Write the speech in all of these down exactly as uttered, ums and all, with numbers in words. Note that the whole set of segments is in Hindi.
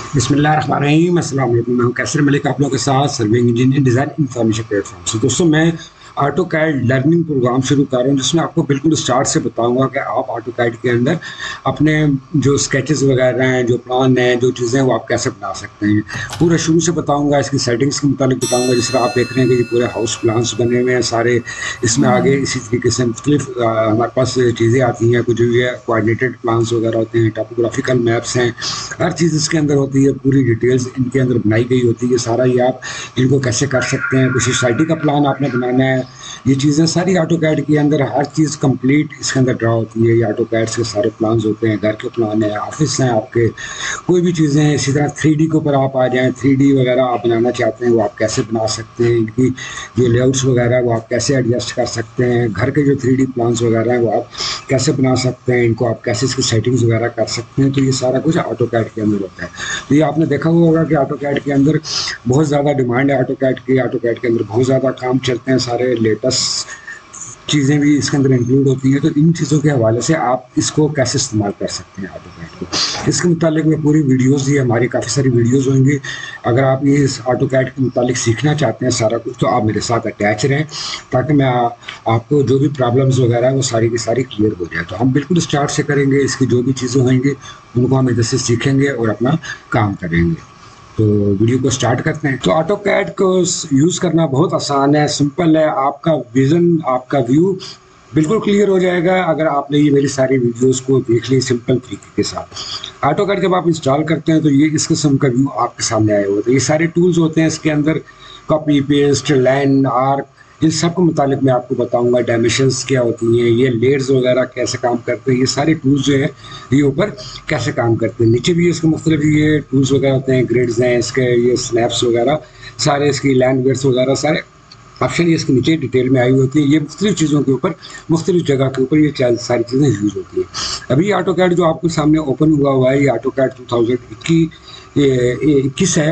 बिस्मिल्लाहिर्रहमानिर्रहीम, अस्सलाम वालेकुम। मैं हूं कैसर मलिक, आप लोगों के साथ serving engineer design information platform से। दोस्तों, मैं ऑटो कैड लर्निंग प्रोग्राम शुरू कर रहा हूं, जिसमें आपको बिल्कुल स्टार्ट से बताऊंगा कि आप ऑटो कैड के अंदर अपने जो स्केचेस वगैरह हैं, जो प्लान हैं, जो चीज़ें हैं, वो आप कैसे बना सकते हैं। पूरा शुरू से बताऊंगा, इसकी सेटिंग्स के मुताबिक बताऊंगा। जिस तरह आप देख रहे हैं कि ये पूरे हाउस प्लान्स बने हुए हैं सारे। इसमें आगे इसी तरीके से मुख्तलिफ हमारे पास चीज़ें आती हैं, कुछ ये कोऑर्डिनेटेड प्लान्स वगैरह होते हैं, टोपोग्राफिकल मैप्स हैं, हर चीज़ इसके अंदर होती है। पूरी डिटेल्स इनके अंदर बनाई गई होती है। सारा ये आप इनको कैसे कर सकते हैं, कुछ सोसाइटी का प्लान आपने बनाना है, ये चीज़ें सारी ऑटो कैड के अंदर हर चीज़ कंप्लीट इसके अंदर ड्रा होती है। ये ऑटो कैड के सारे प्लान्स होते हैं, घर के प्लान है, ऑफिस हैं आपके, कोई भी चीज़ें हैं। इसी तरह थ्री डी के ऊपर आप आ जाएँ, थ्री डी वगैरह आप बनाना चाहते हैं, वो आप कैसे बना सकते हैं। इनकी जो लेआउट्स वगैरह वो आप कैसे एडजस्ट कर सकते हैं। घर के जो थ्री डी प्लान्स वगैरह हैं वो आप कैसे बना सकते हैं, इनको आप कैसे इसकी सेटिंग्स वगैरह कर सकते हैं। तो ये सारा कुछ ऑटो कैड के अंदर होता है। तो ये आपने देखा हुआ होगा कि ऑटो कैड के अंदर बहुत ज़्यादा डिमांड है। ऑटो कैड की ऑटो कैड के अंदर बहुत ज़्यादा काम चलते हैं, सारे लेटेस्ट चीज़ें भी इसके अंदर इंक्लूड होती हैं। तो इन चीज़ों के हवाले से आप इसको कैसे इस्तेमाल कर सकते हैं ऑटो कैड को, इसके मुतालिक में पूरी वीडियोज़, ये हमारी काफ़ी सारी वीडियोज़ होंगी। अगर आप ये इस ऑटो कैड के मुतालिक सीखना चाहते हैं सारा कुछ, तो आप मेरे साथ अटैच रहें, ताकि मैं आ, आपको जो भी प्रॉब्लम्स वगैरह है वो सारी की सारी क्लियर हो जाए। तो हम बिल्कुल स्टार्ट से करेंगे, इसकी जो भी चीज़ें होंगी उनको हम इधर से सीखेंगे और अपना काम करेंगे। तो वीडियो को स्टार्ट करते हैं। तो ऑटो कैड को यूज़ करना बहुत आसान है, सिंपल है। आपका विज़न, आपका व्यू बिल्कुल क्लियर हो जाएगा अगर आपने ये मेरी सारी वीडियोस को देख ली सिंपल तरीके के साथ। ऑटो कैड जब आप इंस्टॉल करते हैं तो ये इस किस्म का व्यू आपके सामने आया होता है। ये सारे टूल्स होते हैं इसके अंदर, कॉपी पेस्ट, लाइन, आर्क, इन सब के मुतालिक मैं आपको बताऊंगा। डायमेंशंस क्या होती हैं, ये लेयर्स वगैरह कैसे काम करते हैं, ये सारे टूल्स जो हैं ये ऊपर कैसे काम करते हैं। नीचे भी इसके मुख्तलिफ ये टूल्स वगैरह होते हैं, ग्रिड्स हैं इसके, ये स्नैप्स वगैरह सारे, इसकी लाइन वेयर्स वगैरह सारे ऑप्शन ये इसके नीचे डिटेल में आई होती है। ये मुख्तलिफ चीज़ों के ऊपर, मुख्तलिफ जगह के ऊपर ये सारी चीज़ें यूज़ होती हैं। अभी ऑटो कैड जो आपके सामने ओपन हुआ हुआ है, ये ऑटो कैड टू थाउजेंड इक्कीस है,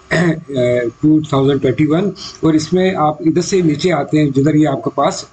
टू थाउजेंड ट्वेंटी वन। और इसमें आप इधर से नीचे आते हैं, जिधर ये आपके पास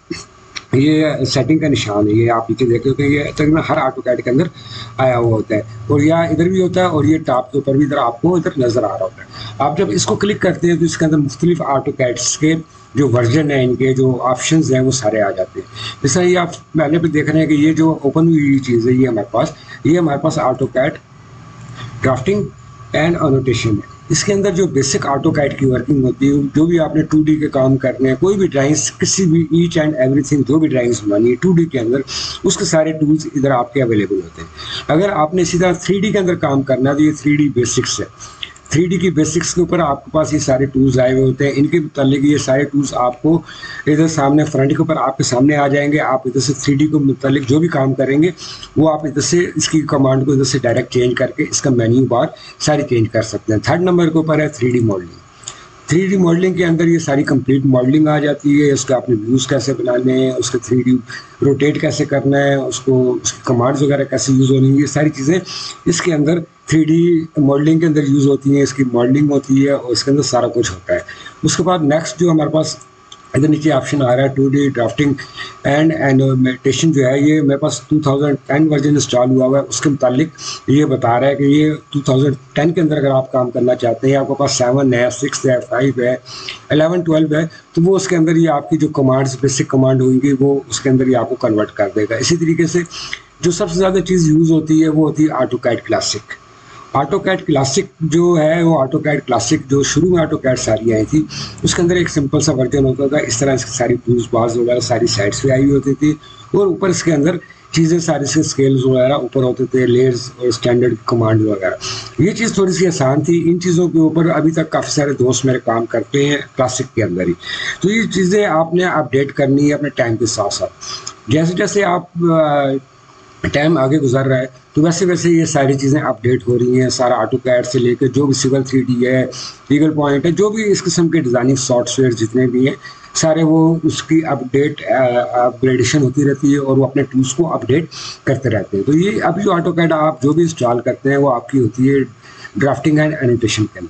ये सेटिंग का निशान है, ये आप नीचे देख रहे हो कि ये तकरीबन हर ऑटो कैड के अंदर आया हुआ होता है, और या इधर भी होता है, और ये टॉप के ऊपर भी इधर आपको इधर नज़र आ रहा होता है। आप जब इसको क्लिक करते हैं तो इसके अंदर मुख्तलिफ ऑटो कैड्स के जो वर्जन है, इनके जो ऑप्शंस हैं वो सारे आ जाते हैं। जैसा ये आप पहले भी देख रहे हैं कि ये जो ओपन हुई चीज़ है, ये हमारे पास ये हमारे पास AutoCAD drafting and annotation है। इसके अंदर जो बेसिक ऑटो कैड की वर्किंग होती है, जो भी आपने टू डी के काम करने हैं, कोई भी ड्राइंग्स, किसी भी ईच एंड एवरीथिंग, जो भी ड्राइंग्स बनानी है टू डी के अंदर, उसके सारे टूल्स इधर आपके अवेलेबल होते हैं। अगर आपने इसी तरह थ्री डी के अंदर काम करना है तो ये थ्री डी बेसिक्स है। थ्री डी की बेसिक्स के ऊपर आपके पास ये सारे टूल्स आए हुए होते हैं। इनके मुतालिक ये सारे टूल्स आपको इधर सामने फ्रंट के ऊपर आपके सामने आ जाएंगे। आप इधर से थ्री डी के मुतालिक जो भी काम करेंगे वो आप इधर से इसकी कमांड को इधर से डायरेक्ट चेंज करके इसका मेन्यू बार सारी चेंज कर सकते हैं। थर्ड नंबर के ऊपर है three D modelling. Three D modelling के अंदर ये सारी कंप्लीट मॉडलिंग आ जाती है। उसके आपने व्यूज़ कैसे बनाने हैं, उसके थ्री डी रोटेट कैसे करना है, उसको उसकी कमांड्स वगैरह कैसे यूज़ होनी है, ये सारी चीज़ें इसके अंदर थ्री डी मॉडलिंग के अंदर यूज़ होती हैं। इसकी मॉडलिंग होती है और इसके अंदर सारा कुछ होता है। उसके बाद नेक्स्ट जो हमारे पास इधर नीचे ऑप्शन आ रहा है two D drafting and animation, जो है ये मेरे पास two thousand ten version install हुआ हुआ है। उसके मुतालिक ये बता रहा है कि ये टू थाउजेंड टेन के अंदर अगर आप काम करना चाहते हैं, आपके पास सेवन है, सिक्स है, फाइव है, एलेवन, ट्वेल्व है, तो वो उसके अंदर ये आपकी जो कमांड्स, बेसिक कमांड होंगी वो उसके अंदर ये आपको कन्वर्ट कर देगा। इसी तरीके से जो सबसे ज़्यादा चीज़ यूज़ होती है वो होती है AutoCAD classic. AutoCAD classic जो है वो ऑटो कैड क्लासिक जो शुरू में ऑटो कैड सारी आई थी, उसके अंदर एक सिंपल सा वर्जन होता था। इस तरह इसकी सारी टूल्स बार्स वगैरह सारी साइड्स पे आई हुई होती थी, और ऊपर इसके अंदर चीज़ें सारी से स्केल्स वगैरह ऊपर होते थे, लेयर्स और स्टैंडर्ड कमांड वगैरह। ये चीज़ थोड़ी सी आसान थी। इन चीज़ों के ऊपर अभी तक काफ़ी सारे दोस्त मेरे काम करते हैं क्लासिक के अंदर ही। तो ये चीज़ें आपने अपडेट करनी है अपने टाइम के साथ साथ। जैसे जैसे आप टाइम आगे गुजर रहा है तो वैसे वैसे ये सारी चीज़ें अपडेट हो रही हैं। सारा ऑटो कैड से लेकर जो भी सिविल थ्री डी है, ईगल पॉइंट है, जो भी इस किस्म के डिज़ाइनिंग सॉफ्टवेयर जितने भी हैं सारे, वो उसकी अपडेट अपग्रेडेशन होती रहती है और वो अपने टूल्स को अपडेट करते रहते हैं। तो ये अभी जो ऑटो कैड आप जो भी इंस्टॉल करते हैं वो आपकी होती है ड्राफ्टिंग एंड एनोटेशन के अंदर।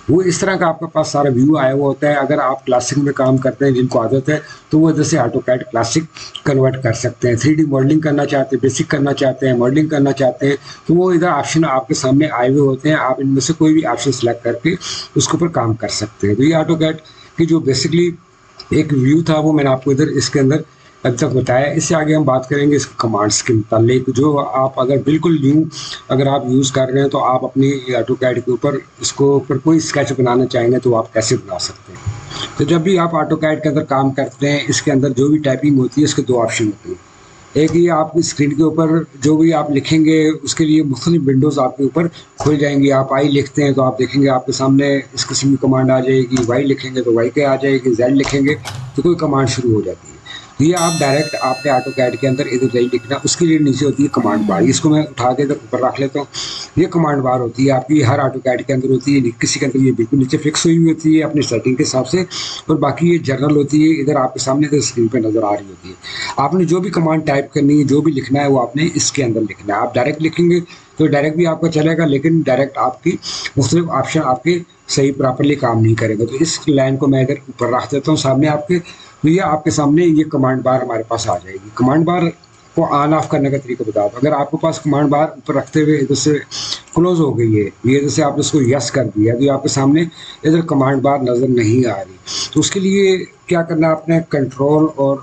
वो इस तरह का आपके पास सारा व्यू आया हुआ होता है। अगर आप क्लासिक में काम करते हैं, जिनको आदत है, तो वो जैसे ऑटोकैड क्लासिक कन्वर्ट कर सकते हैं। थ्री डी मॉडलिंग करना चाहते हैं, बेसिक करना चाहते हैं, मॉडलिंग करना चाहते हैं, तो वो इधर ऑप्शन आपके सामने आए हुए होते हैं। आप इनमें से कोई भी ऑप्शन सेलेक्ट करके उसके ऊपर काम कर सकते हैं। तो ये ऑटोकैड की जो बेसिकली एक व्यू था वो मैंने आपको इधर इसके अंदर अब तक बताया। इससे आगे हम बात करेंगे इसके कमांड्स के मुतालिक, जो आप अगर बिल्कुल न्यू अगर आप यूज़ कर रहे हैं तो आप अपनी ऑटोकैड के ऊपर इसको ऊपर कोई स्केच बनाना चाहेंगे तो आप कैसे बना सकते हैं। तो जब भी आप ऑटोकैड के अंदर काम करते हैं, इसके अंदर जो भी टाइपिंग होती है इसके दो ऑप्शन होते हैं। एक ये आपकी स्क्रीन के ऊपर जो भी आप लिखेंगे उसके लिए मुख्तलिफ विंडोज़ आपके ऊपर खुल जाएंगी। आप आई लिखते हैं तो आप देखेंगे आपके सामने इस किस्म की कमांड आ जाएगी। वाई लिखेंगे तो वाई के आ जाएगी। जेड लिखेंगे तो कोई कमांड शुरू हो जाती है। ये आप डायरेक्ट आपके ऑटोकैड के अंदर इधर जेड लिखना, उसके लिए नीचे होती है कमांड बार। इसको मैं उठा के इधर ऊपर रख लेता हूँ। ये कमांड बार होती है आपकी, हर ऑटोकैड के अंदर होती है। किसी के अंदर ये बिल्कुल नीचे फिक्स हुई हुई होती है अपनी सेटिंग के हिसाब से, और बाकी ये जनरल होती है, इधर आपके सामने इधर स्क्रीन पे नज़र आ रही होती है। आपने जो भी कमांड टाइप करनी है, जो भी लिखना है, वो आपने इसके अंदर लिखना है। आप डायरेक्ट लिखेंगे तो डायरेक्ट भी आपका चलेगा, लेकिन डायरेक्ट आपकी मुख्तलिफ ऑप्शन आपके सही प्रॉपरली काम नहीं करेगा। तो इस लाइन को मैं इधर ऊपर रख देता हूँ सामने आपके। तो ये आपके सामने ये कमांड बार हमारे पास आ जाएगी। कमांड बार को ऑन ऑफ करने का तरीका बता दो। अगर आपके पास कमांड बार ऊपर रखते हुए इधर से क्लोज हो गई है, ये जैसे आपने इसको यस कर दिया, तो आपके सामने इधर कमांड बार नज़र नहीं आ रही। तो उसके लिए क्या करना है, आपने कंट्रोल और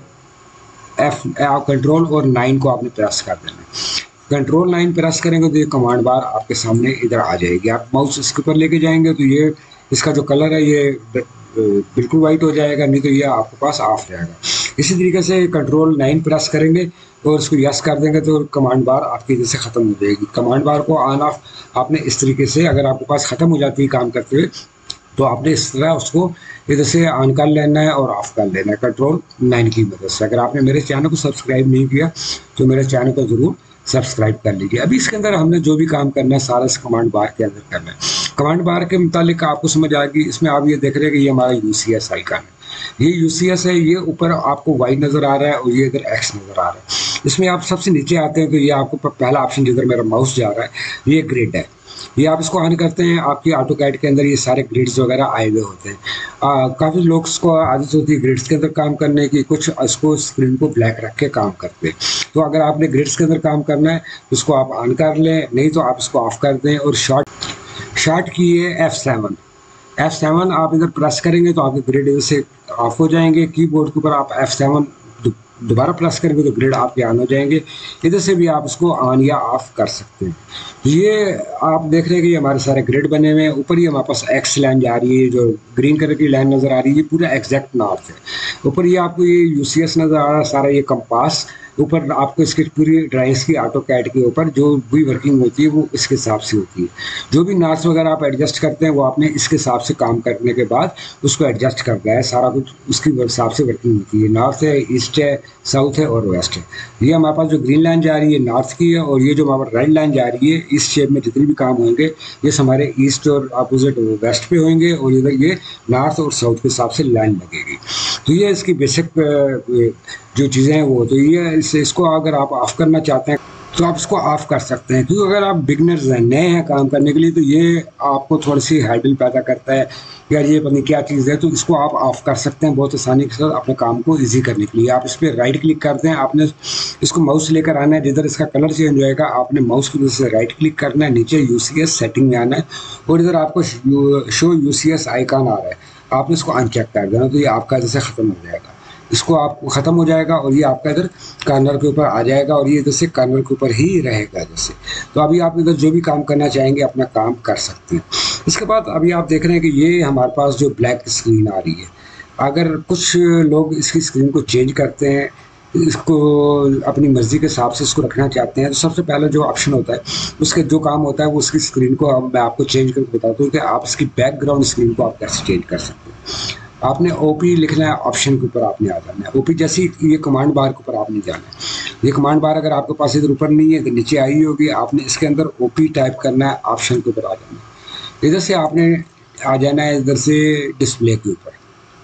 एफ कंट्रोल और नाइन को आपने प्रेस कर देना है। कंट्रोल नाइन प्रेस करेंगे तो ये कमांड बार आपके सामने इधर आ जाएगी। आप माउस इसके ऊपर लेके जाएंगे तो ये इसका जो कलर है ये बिल्कुल वाइट हो जाएगा, नहीं तो ये आपके पास ऑफ रहेगा। इसी तरीके से कंट्रोल नाइन प्रेस करेंगे और इसको यस कर देंगे तो कमांड बार आपकी जैसे ख़त्म हो जाएगी। कमांड बार को ऑन ऑफ आपने इस तरीके से, अगर आपके पास ख़त्म हो जाती है काम करते हुए, तो आपने इस तरह उसको इधर से ऑन कर लेना है और ऑफ कर लेना है कंट्रोल नाइन की मदद से। अगर आपने मेरे चैनल को सब्सक्राइब नहीं किया तो मेरे चैनल को ज़रूर सब्सक्राइब कर लीजिए। अभी इसके अंदर हमने जो भी काम करना है सारा इस कमांड बार के अंदर करना है। कमांड बार के मुतालिक आपको समझ आएगी। इसमें आप ये देख रहे हैं कि ये हमारा यू सी एस आइकन है। ये यू सी एस है, ये ऊपर आपको वाई नज़र आ रहा है और ये इधर एक्स नज़र आ रहा है। इसमें आप सबसे नीचे आते हैं तो ये आपको पहला ऑप्शन जिधर मेरा माउस जा रहा है ये ग्रिड है। ये आप इसको ऑन करते हैं, आपकी ऑटोकैड के अंदर ये सारे ग्रिड्स वगैरह आए हुए होते हैं। काफ़ी लोग को आदत होती है ग्रिड्स के अंदर काम करने की, कुछ इसको स्क्रीन को ब्लैक रख के काम करते हैं। तो अगर आपने ग्रिड्स के अंदर काम करना है तो इसको आप ऑन कर लें, नहीं तो आप इसको ऑफ कर दें। और शॉर्ट शॉर्ट की है एफ सेवन। एफ सेवन आप इधर प्रेस करेंगे तो आपके ग्रिड इधर से ऑफ हो जाएंगे। कीबोर्ड के ऊपर आप एफ सेवन दोबारा प्रेस करेंगे तो ग्रिड आपके ऑन हो जाएंगे। इधर से भी आप इसको ऑन या ऑफ कर सकते हैं। ये आप देख रहे हैं कि हमारे सारे ग्रिड बने हुए हैं। ऊपर ही हमारे पास एक्स लाइन जा रही है, जो ग्रीन कलर की लाइन नज़र आ रही है, ये पूरा एग्जैक्ट नॉर्थ है। ऊपर ये आपको ये यू सी एस नज़र आ रहा है, सारा ये कंपास। ऊपर आपको इसकी पूरी ड्राइंग्स की ऑटोकैड के ऊपर जो भी वर्किंग होती है वो इसके हिसाब से होती है। जो भी नॉर्थ वगैरह आप एडजस्ट करते हैं वो आपने इसके हिसाब से काम करने के बाद उसको एडजस्ट करना है। सारा कुछ उसके हिसाब से वर्किंग होती है। नॉर्थ है, ईस्ट है, साउथ है और वेस्ट है। ये हमारे पास जो ग्रीन लाइन जा रही है नॉर्थ की है, और ये जो हमारा रेड लाइन जा रही है इस शेप में जितने भी काम होंगे ये हमारे ईस्ट और अपोजिट वेस्ट पे होंगे, और इधर ये नॉर्थ और साउथ के हिसाब से लाइन लगेगी। तो ये इसकी बेसिक जो चीज़ें हैं वो, तो ये इस, इसको अगर आप ऑफ करना चाहते हैं तो आप इसको ऑफ कर सकते हैं। क्योंकि अगर आप बिगनर्स हैं, नए हैं काम करने के लिए, तो ये आपको थोड़ी सी हैडल पैदा करता है यार ये पता नहीं क्या चीज़ है। तो इसको आप ऑफ कर सकते हैं बहुत आसानी के साथ अपने काम को इजी करने के लिए। आप इस पर राइट क्लिक करते हैं, आपने इसको माउस लेकर आना है, जिधर इसका कलर चेंज होएगा आपने माउस की वजह से राइट क्लिक करना है, नीचे यू सी एस सेटिंग में आना है और इधर आपको show U C S icon आ रहा है, आपने इसको अनचेक कर देना। तो ये आपका जैसे ख़त्म हो जाएगा, इसको आपको ख़त्म हो जाएगा और ये आपका इधर कार्नर के ऊपर आ जाएगा और ये इधर से कार्नर के ऊपर ही रहेगा जैसे। तो अभी आप इधर जो भी काम करना चाहेंगे अपना काम कर सकते हैं। इसके बाद अभी आप देख रहे हैं कि ये हमारे पास जो ब्लैक स्क्रीन आ रही है, अगर कुछ लोग इसकी स्क्रीन को चेंज करते हैं, इसको अपनी मर्ज़ी के हिसाब से इसको रखना चाहते हैं, तो सबसे पहले जो ऑप्शन होता है उसके जो काम होता है वो उसकी स्क्रीन को मैं आपको चेंज करके बताता हूँ कि आप इसकी बैकग्राउंड स्क्रीन को आप कैसे चेंज कर सकते हैं। आपने ओपी लिखना है, ऑप्शन के ऊपर आपने आ जाना है। ओपी जैसे ये कमांड बार के ऊपर आपने जाना है। ये कमांड बार अगर आपके पास इधर ऊपर नहीं है तो नीचे आई होगी, आपने इसके अंदर ओपी टाइप करना है, ऑप्शन के ऊपर आ जाना है। इधर से आपने आ जाना है इधर से डिस्प्ले के ऊपर,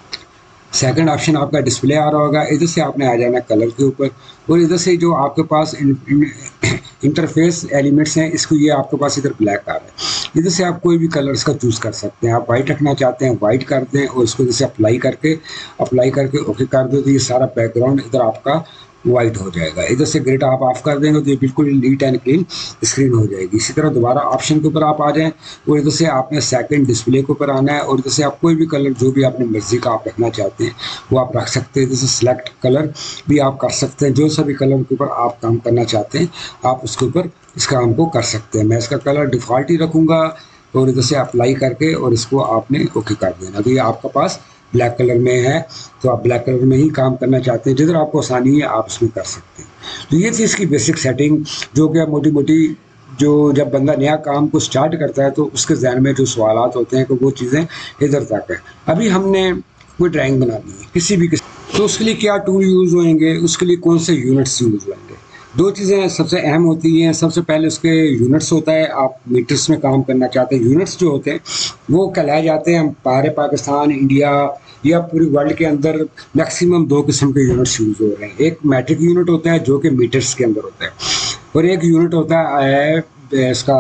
सेकंड ऑप्शन आपका डिस्प्ले आ रहा होगा। इधर से आपने आ जाना है कलर के ऊपर, और इधर से जो आपके पास इन, इन, इंटरफेस एलिमेंट्स हैं इसको ये आपके पास इधर ब्लैक आ रहा है। इधर से आप कोई भी कलर्स का चूज़ कर सकते हैं। आप वाइट रखना चाहते हैं वाइट कर दें और इसको जैसे अप्लाई करके अप्लाई करके ओके कर दो, तो ये सारा बैकग्राउंड इधर आपका वाइट हो जाएगा। इधर से ग्रिड आप ऑफ कर देंगे तो ये बिल्कुल नीट एंड क्लीन स्क्रीन हो जाएगी। इसी तरह दोबारा ऑप्शन के ऊपर आप आ जाएं और इधर से आपने सेकंड डिस्प्ले के ऊपर आना है और इधर से आप कोई भी कलर जो भी अपनी मर्जी का आप रखना चाहते हैं वो आप रख सकते हैं। इधर से सिलेक्ट कलर भी आप कर सकते हैं, जो सभी कलर के ऊपर आप काम करना चाहते हैं आप उसके ऊपर इस काम को कर सकते हैं। मैं इसका कलर डिफ़ॉल्ट ही रखूँगा और इधर से अप्लाई करके और इसको आपने ओके कर देना। तो ये आपके पास ब्लैक कलर में है, तो आप ब्लैक कलर में ही काम करना चाहते हैं, जिधर आपको आसानी है आप उसमें कर सकते हैं। तो ये थी इसकी बेसिक सेटिंग, जो कि मोटी मोटी जो जब बंदा नया काम को स्टार्ट करता है तो उसके जहन में जो सवालात होते हैं कि वो चीज़ें इधर तक है। अभी हमने कोई ड्राइंग बनानी है किसी भी किसी, तो उसके लिए क्या टूल यूज़ होंगे, उसके लिए कौन से यूनिट्स यूज़ होंगे। दो चीज़ें सबसे अहम होती हैं। सबसे पहले उसके यूनिट्स होता है, आप मीटर्स में काम करना चाहते हैं। यूनिट्स जो होते हैं वो कहलाए जाते हैं, बाहर पाकिस्तान, इंडिया या पूरी वर्ल्ड के अंदर मैक्सिमम दो किस्म के यूनिट्स यूज़ हो रहे हैं। एक मैट्रिक यूनिट होता है जो कि मीटर्स के अंदर होता है, और एक यूनिट होता है इसका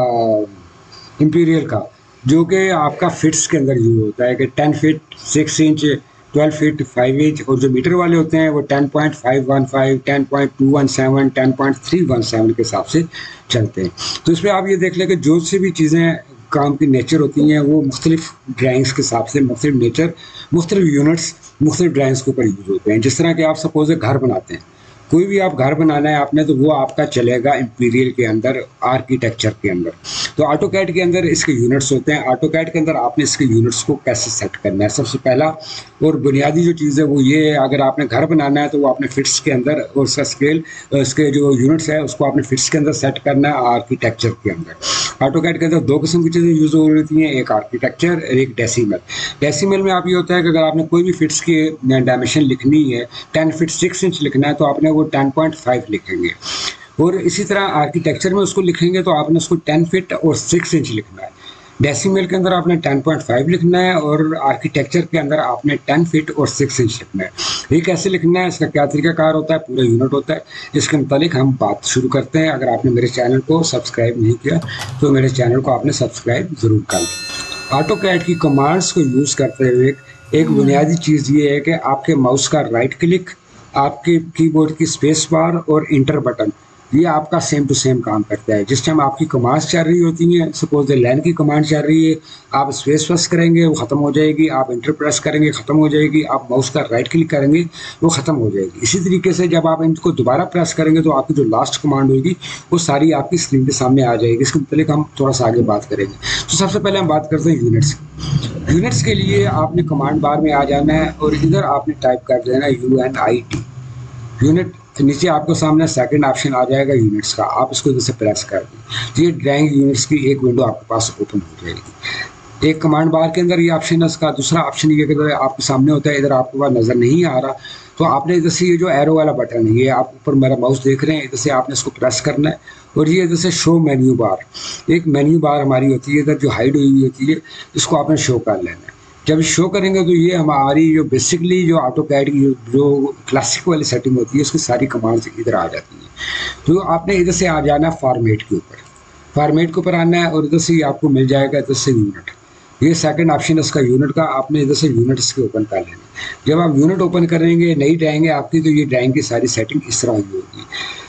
इंपीरियल का, जो कि आपका फिट्स के अंदर यूज होता है कि ten feet six inch twelve feet five inch, और जो मीटर वाले होते हैं वो ten point five one five, ten point two one seven, ten point three one seven के हिसाब से चलते हैं। तो इसमें आप ये देख लें कि जो सी भी चीज़ें काम की नेचर होती हैं वो मुख्तलिफ ड्राइंग्स के हिसाब से मुख्तलिफ नेचर, मुख्तलिफ यूनिट्स मुख्तलिफ ड्राइंग्स के ऊपर यूज़ होते हैं। जिस तरह के आप सपोज घर बनाते हैं, कोई भी आप घर बनाना है आपने, तो वो आपका चलेगा इंपीरियल के अंदर, आर्किटेक्चर के अंदर। तो ऑटोकैड के अंदर इसके यूनिट्स होते हैं। ऑटोकैड के अंदर आपने इसके यूनिट्स को कैसे सेट करना है, सबसे पहला और बुनियादी जो चीज़ है वो ये है, अगर आपने घर बनाना है तो वो आपने फिट्स के अंदर, और उसका स्केल, उसके जो यूनिट्स है उसको आपने फिट्स के अंदर सेट करना है आर्किटेक्चर के अंदर। ऑटोकैड के अंदर दो किस्म की चीज़ें यूज़ हो रही हैं, एक आर्किटेक्चर और एक डेसिमल। डेसिमल में आप ये होता है कि अगर आपने कोई भी फिट्स की डायमेंशन लिखनी है, टेन फीट सिक्स इंच लिखना है तो आपने वो टेन पॉइंट फाइव लिखेंगे, और इसी तरह आर्किटेक्चर में उसको लिखेंगे तो आपने उसको टेन फीट और सिक्स इंच लिखना है। डेसिमल के अंदर आपने टेन पॉइंट फाइव लिखना है और आर्किटेक्चर के अंदर आपने टेन फीट और सिक्स इंच लिखना है। ये कैसे लिखना है, इसका क्या तरीकाकार होता है, पूरा यूनिट होता है, इसके मुतालिक हम बात शुरू करते हैं। अगर आपने मेरे चैनल को सब्सक्राइब नहीं किया तो मेरे चैनल को आपने सब्सक्राइब ज़रूर कर लें। ऑटोकैड की कमांड्स को यूज़ करते हुए एक बुनियादी चीज़ ये है कि आपके माउस का राइट क्लिक, आपके कीबोर्ड की स्पेस बार और इंटर बटन, ये आपका सेम टू सेम काम करता है। जिस टाइम आपकी कमांड्स चल रही होती हैं, सपोज लाइन की कमांड चल रही है, आप स्पेस प्रेस करेंगे वो ख़त्म हो जाएगी, आप इंटर प्रेस करेंगे ख़त्म हो जाएगी, आप माउस का राइट क्लिक करेंगे वो ख़त्म हो जाएगी। इसी तरीके से जब आप इनको दोबारा प्रेस करेंगे तो आपकी जो लास्ट कमांड होगी वो सारी आपकी स्क्रीन के सामने आ जाएगी। इसके मतलब हम थोड़ा सा आगे बात करेंगे। तो सबसे पहले हम बात करते हैं यूनिट्स। यूनिट्स के लिए आपने कमांड बार में आ जाना है और इधर आपने टाइप कर देना है U N I T unit. नीचे आपको सामने सेकंड ऑप्शन आ जाएगा यूनिट्स का, आप इसको इधर से प्रेस कर दें तो ये ड्राइंग यूनिट्स की एक विंडो आपके पास ओपन हो जाएगी। एक कमांड बार के अंदर ये ऑप्शन है इसका। दूसरा ऑप्शन ये कि आपके सामने होता है, इधर आपके पास नज़र नहीं आ रहा तो आपने इधर से ये जो एरो वाला बटन है, ये आप ऊपर मेरा माउस देख रहे हैं, इधर से आपने इसको प्रेस करना है और ये इधर से शो मेन्यू बार, एक मेन्यू बार हमारी होती है इधर जो हाइड हुई हुई होती है, इसको आपने शो कर लेना है। जब शो करेंगे तो ये हमारी जो बेसिकली जो ऑटोकैड की जो क्लासिक वाली सेटिंग होती है उसकी सारी कमांड्स इधर आ जाती हैं। तो आपने इधर से आ जाना है फॉर्मेट के ऊपर, फॉर्मेट के ऊपर आना है और इधर से आपको मिल जाएगा इधर से यूनिट। ये सेकंड ऑप्शन है इसका यूनिट का, आपने इधर से यूनिट्स के ओपन कर लेना। जब आप यूनिट ओपन करेंगे नई ड्राइंग है आपकी, तो ये ड्राइंग की सारी सेटिंग इस तरह की होगी।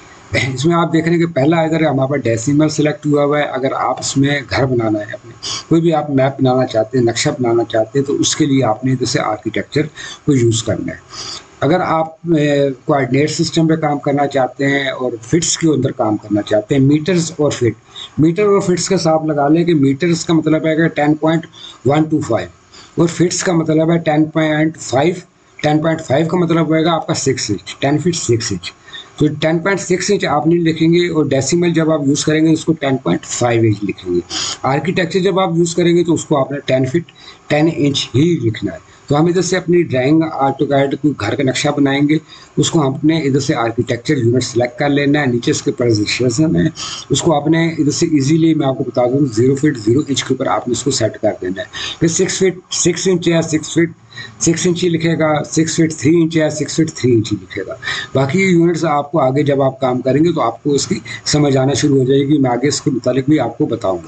इसमें आप देख रहे हैं कि पहला इधर हमारे पास डेसिमल सेलेक्ट हुआ हुआ है। अगर आप इसमें घर बनाना है, अपने कोई भी आप मैप बनाना चाहते हैं, नक्शा बनाना चाहते हैं, तो उसके लिए आपने इधर से आर्किटेक्चर को यूज़ करना है। अगर आप कोऑर्डिनेट सिस्टम पे काम करना चाहते हैं और फिट्स के अंदर काम करना चाहते हैं, मीटर्स और फिट, मीटर और फिट्स का हिसाब लगा लें कि मीटर्स का मतलब है कि ten point one two five और फिट्स का मतलब है ten point five. Ten point five का मतलब होगा आपका six inch, ten feet six inch. तो टेन पॉइंट सिक्स इंच आप नहीं लिखेंगे और डेसिमल जब आप यूज़ करेंगे उसको टेन पॉइंट फाइव इंच लिखेंगे। आर्किटेक्चर जब आप यूज़ करेंगे तो उसको आपने टेन फीट टेन इंच ही लिखना है। तो हम इधर से अपनी ड्राइंग ऑटोकैड को घर का नक्शा बनाएंगे, उसको हमने इधर से आर्किटेक्चर यूनिट सेलेक्ट कर लेना है। नीचे इसके प्रेजेंटेशन है, उसको आपने इधर से इजीली मैं आपको बता दूँ जीरो फीट जीरो इंच के ऊपर आपने इसको सेट कर देना है। फिर सिक्स फीट सिक्स इंच या सिक्स फीट सिक्स इंच ही लिखेगा, सिक्स फीट थ्री इंच या सिक्स फीट थ्री इंच ही लिखेगा। बाकी यूनिट्स आपको आगे जब आप काम करेंगे तो आपको इसकी समझ आना शुरू हो जाएगी। मैं आगे इसके मुतालिक भी आपको बताऊंगा।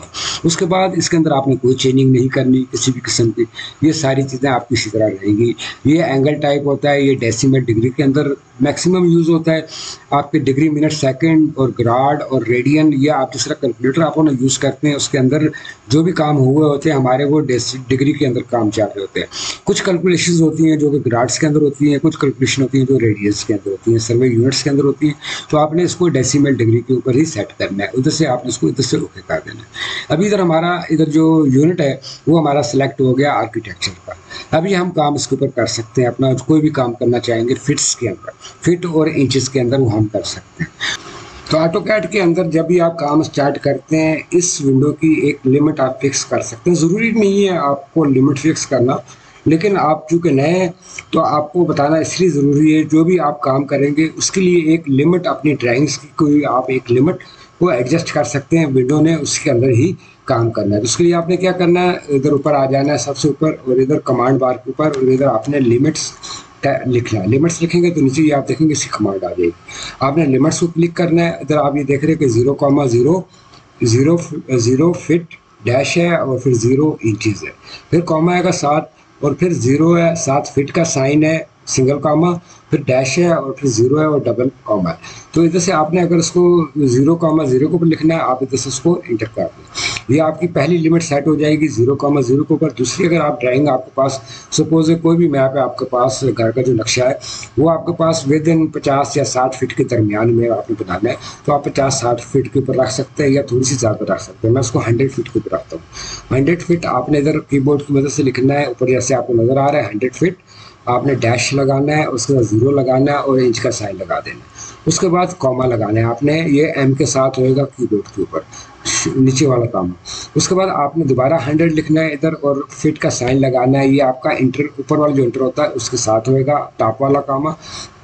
उसके बाद इसके अंदर आपने कोई चेंजिंग नहीं करनी किसी भी किस्म की, ये सारी चीज़ें आपकी इसी तरह रहेंगी। ये एंगल टाइप होता है, ये डेसिमल डिग्री के अंदर मैक्सिमम यूज़ होता है। आपके डिग्री मिनट सेकंड और ग्राड और रेडियन, ये आप दूसरा कैलकुलेटर आप ना यूज़ करते हैं, उसके अंदर जो भी काम हुए होते हैं हमारे वो डिग्री के अंदर काम चल रहे होते हैं। कुछ कैलकुलेशंस होती हैं जो कि ग्राड्स के अंदर होती हैं, कुछ कैलकुलेशन होती हैं जो रेडियंस के अंदर होती हैं, सर्वे यूनिट्स के अंदर होती हैं। तो आपने इसको डेसिमल डिग्री के ऊपर ही सेट करना है, उधर से आपने इसको इधर से ओके कर देना है। अभी इधर हमारा इधर जो यूनिट है वो हमारा सिलेक्ट हो गया आर्किटेक्चर का। अभी हम काम इसके ऊपर कर सकते हैं, अपना कोई भी काम करना चाहेंगे फिट्स के अंदर, फिट और इंचेस के अंदर वो हम कर सकते हैं। तो ऑटोकैड के अंदर जब भी आप काम स्टार्ट करते हैं इस विंडो की एक लिमिट आप फिक्स कर सकते हैं। ज़रूरी नहीं है आपको लिमिट फिक्स करना, लेकिन आप चूँकि नए हैं तो आपको बताना इसलिए ज़रूरी है, जो भी आप काम करेंगे उसके लिए एक लिमिट अपनी ड्राइंग्स की कोई आप एक लिमिट को एडजस्ट कर सकते हैं। विंडो ने उसके अंदर ही काम करना है। तो उसके लिए आपने क्या करना है, इधर ऊपर आ जाना है सबसे ऊपर और इधर कमांड बार के ऊपर और इधर आपने लिमिट्स लिखना है। लिमिट्स लिखेंगे तो नीचे ये आप देखेंगे इसकी कमांड आ जाएगी। आपने लिमिट्स को क्लिक करना है। इधर आप ये देख रहे हैं कि zero comma zero zero zero feet dash है और फिर जीरो इंचेस है, फिर कॉमा आएगा सात और फिर जीरो है, सात फिट का साइन है सिंगल कॉमा, फिर डैश है और फिर जीरो है और डबल कॉमा है। तो इधर से आपने अगर इसको जीरो कॉमा जीरो के ऊपर लिखना है आप इधर से इसको इंटर कर दें, ये आपकी पहली लिमिट सेट हो जाएगी जीरो कॉमा जीरो के ऊपर। दूसरी अगर आप ड्राइंग आपके पास सपोज है कोई भी मैप है आपके पास, घर का जो नक्शा है वो आपके पास विद इन पचास या साठ फीट के दरमियान में आपने बनाना है, तो आप पचास साठ फीट के ऊपर रख सकते हैं या थोड़ी सी ज़्यादा रख सकते हैं। मैं उसको हंड्रेड फीट के ऊपर रखता हूँ। हंड्रेड फीट आपने इधर कीबोर्ड की मदद से लिखना है, ऊपर जैसे आपको नज़र आ रहा है हंड्रेड फीट आपने डैश लगाना है, उसके बाद ज़ीरो लगाना है और इंच का साइन लगा देना है। उसके बाद कॉमा लगाना है आपने, ये एम के साथ होएगा कीबोर्ड के ऊपर नीचे वाला काम। उसके बाद आपने दोबारा हंड्रेड लिखना है इधर और फिट का साइन लगाना है, ये आपका इंटर ऊपर वाला जो इंटर होता है उसके साथ होएगा टॉप वाला कामा।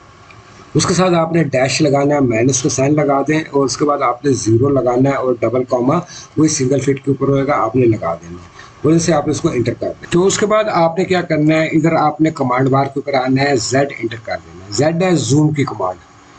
उसके साथ आपने डैश लगाना है, माइनस का साइन लगा दें और उसके बाद आपने ज़ीरो लगाना है और डबल कॉमा वही सिंगल फिट के ऊपर होएगा आपने लगा देना है, वजह से आप इसको इंटर कर दें। तो उसके बाद आपने क्या करना है, इधर आपने कमांड बार के ऊपर आना है, जेड इंटर कर देना है। जेड है जूम की कमांड,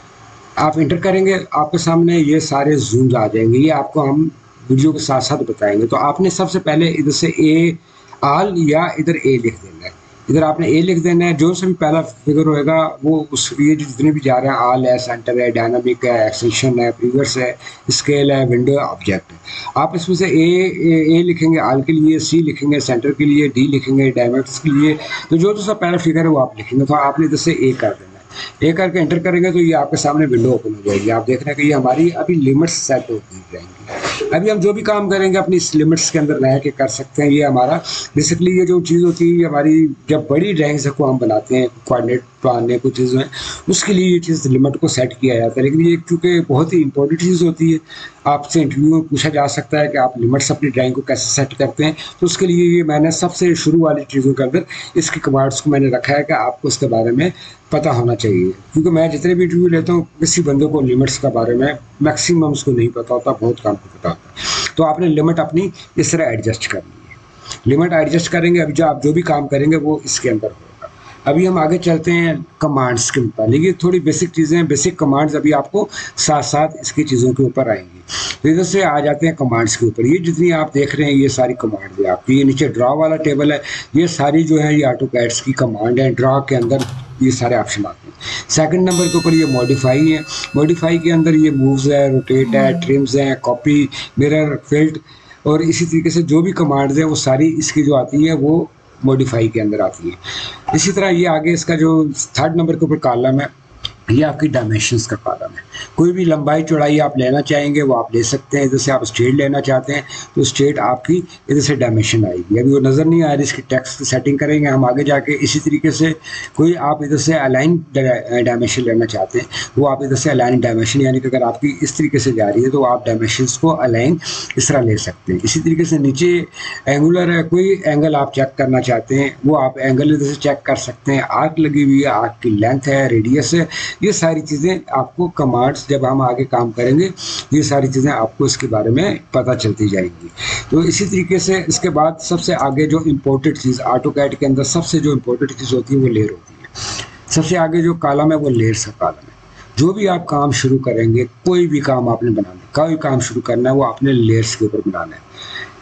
आप इंटर करेंगे आपके सामने ये सारे जूम्स आ जाएंगे, ये आपको हम वीडियो के साथ साथ बताएंगे। तो आपने सबसे पहले इधर से ए आल या इधर ए लिख देना है, इधर आपने ए लिख देना है। जो से भी पहला फिगर होएगा वो उस ये जितने भी जा रहे हैं आल है, सेंटर है, डायनामिक है, एक्सटेंशन है, प्रीवियस है, स्केल है, विंडो है, ऑब्जेक्ट है। आप इसमें से ए ए, ए लिखेंगे आल के लिए, सी लिखेंगे सेंटर के लिए, डी लिखेंगे डायमेट्स के लिए। तो जो जो सा पहला फिगर है वो आप लिखेंगे। तो आपने इधर से ए कर देना है, ए करके एंटर करेंगे तो ये आपके सामने विंडो ओपन हो जाएगी। आप देख रहे हैं कि ये हमारी अभी लिमिट्स सेट होती जाएंगी। अभी हम जो भी काम करेंगे अपनी इस लिमिट्स के अंदर रह के कर सकते हैं। ये हमारा बेसिकली ये जो चीज़ होती है हमारी जब बड़ी ड्राइंग्स को हम बनाते हैं, कोऑर्डिनेट बनाने कुछ चीज़ें हैं, उसके लिए ये चीज़ लिमिट को सेट किया जाता है। लेकिन ये क्योंकि बहुत ही इंपॉर्टेंट चीज़ होती है, आपसे इंटरव्यू में पूछा जा सकता है कि आप लिमिट्स अपनी ड्राइंग को कैसे सेट करते हैं, तो उसके लिए ये मैंने सबसे शुरू वाली चीज़ों के अंदर इसकी कमांड्स को मैंने रखा है कि आपको इसके बारे में पता होना चाहिए। क्योंकि मैं जितने भी इंटरव्यू लेता हूँ किसी बंदे को लिमिट्स के बारे में मैक्सिमम उसको नहीं पता होता, बहुत कम को पता होता है। तो आपने लिमिट अपनी इस तरह एडजस्ट करनी है। लिमिट एडजस्ट करेंगे, अभी जो आप जो भी काम करेंगे वो इसके अंदर होगा। अभी हम आगे चलते हैं कमांड्स के मुताबिक। ये थोड़ी बेसिक चीज़ें हैं, बेसिक कमांड्स अभी आपको साथ साथ इसकी चीज़ों के ऊपर आएंगी। तो इधर से आ जाते हैं कमांड्स के ऊपर। ये जितनी आप देख रहे हैं ये सारी कमांड है आपकी। ये नीचे ड्रा वाला टेबल है, ये सारी जो है ये ऑटोकैड्स की कमांड है। ड्रा के अंदर ये सारे ऑप्शन आते हैं। सेकंड नंबर के ऊपर ये मॉडिफाई है, मॉडिफाई के अंदर ये मूव्स है, रोटेट है, ट्रिम्स है, कॉपी, मिरर, फिल्ट और इसी तरीके से जो भी कमांड्स है वो सारी इसकी जो आती है वो मॉडिफाई के अंदर आती है। इसी तरह ये आगे इसका जो थर्ड नंबर के ऊपर कॉलम है ये आपकी डायमेंशंस का कॉलम है। कोई भी लंबाई चौड़ाई आप लेना चाहेंगे वो आप ले सकते हैं। इधर से आप स्ट्रेट लेना चाहते हैं तो स्ट्रेट आपकी इधर से डायमेंशन आएगी। अभी वो नज़र नहीं आ रही, इसकी टेक्स्ट की सेटिंग करेंगे हम आगे जाके। इसी तरीके से कोई आप इधर से अलाइन डायमेंशन लेना चाहते हैं वो आप इधर से अलाइन डायमेंशन, यानी कि अगर आपकी इस तरीके से जा रही है तो आप डायमेंशंस को अलाइन इस तरह ले सकते हैं। इसी तरीके से नीचे एंगुलर है, कोई एंगल आप चेक करना चाहते हैं वो आप एंगल इधर से चेक कर सकते हैं। आर्क लगी हुई है, आर्क की लेंथ है, रेडियस है, ये सारी चीज़ें आपको कमांड्स जब हम आगे काम करेंगे ये सारी चीज़ें आपको इसके बारे में पता चलती जाएंगी। तो इसी तरीके से इसके बाद सबसे आगे जो इम्पोर्टेंट चीज़ ऑटोकैड के अंदर सबसे जो इम्पोर्टेंट चीज़ होती है वो लेयर होती है। सबसे आगे जो कॉलम है वो लेयर्स का कॉलम है। जो भी आप काम शुरू करेंगे, कोई भी काम आपने बनाना, कोई काम शुरू करना है वो आपने लेयर्स के ऊपर बनाना है।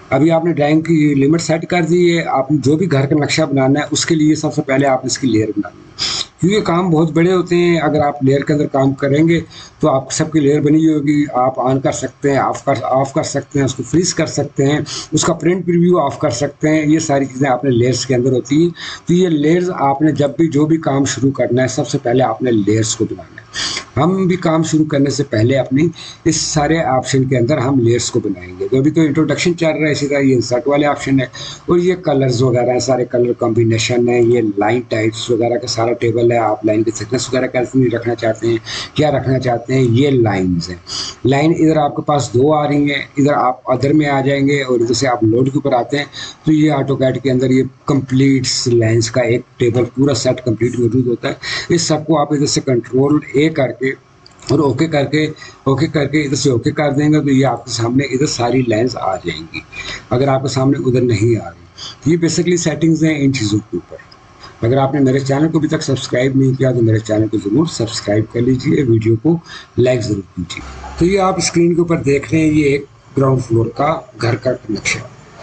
अभी आपने ड्राइंग की लिमिट सेट कर दी है, आपने जो भी घर का नक्शा बनाना है उसके लिए सबसे पहले आप इसकी लेयर बनानी है, क्योंकि ये काम बहुत बड़े होते हैं। अगर आप लेयर के अंदर काम करेंगे तो आप सबकी लेयर बनी हुई होगी, आप ऑन कर सकते हैं, ऑफ कर ऑफ कर सकते हैं, उसको फ्रीज कर सकते हैं, उसका प्रिंट प्रीव्यू ऑफ कर सकते हैं। ये सारी चीज़ें आपने लेयर्स के अंदर होती हैं। तो ये लेयर्स आपने जब भी जो भी काम शुरू करना है सबसे पहले आपने लेयर्स को बनाना है। हम भी काम शुरू करने से पहले अपनी इस सारे ऑप्शन के अंदर हम लेयर्स को बनाएंगे। तो अभी तो इंट्रोडक्शन चल रहा है, इसी तरह ये इंसर्ट वाले ऑप्शन है, और ये कलर्स वगैरह है, सारे कलर कॉम्बिनेशन है, ये लाइन टाइप्स वगैरह का सारा टेबल है। आप लाइन की थिकनेस वगैरह कैसे रखना चाहते हैं, क्या रखना चाहते हैं, ये लाइन्स हैं। लाइन इधर आपके पास दो आ रही हैं, इधर आप अदर में आ जाएंगे और इधर से आप लोड के ऊपर आते हैं तो ये ऑटोकैड के अंदर ये कंप्लीट लाइन्स का एक टेबल पूरा सेट कंप्लीट मौजूद होता है। इस सबको आप इधर से कंट्रोल ए करके और ओके करके ओके करके इधर से ओके कर देंगे तो ये आपके सामने इधर सारी लाइंस आ जाएंगी, अगर आपके सामने उधर नहीं आ रही। तो ये बेसिकली सेटिंग्स हैं इन चीज़ों के ऊपर। अगर आपने मेरे चैनल को अभी तक सब्सक्राइब नहीं किया तो मेरे चैनल को ज़रूर सब्सक्राइब कर लीजिए, वीडियो को लाइक ज़रूर कीजिए। तो ये आप स्क्रीन के ऊपर देख रहे हैं, ये एक ग्राउंड फ्लोर का घर का नक्शा।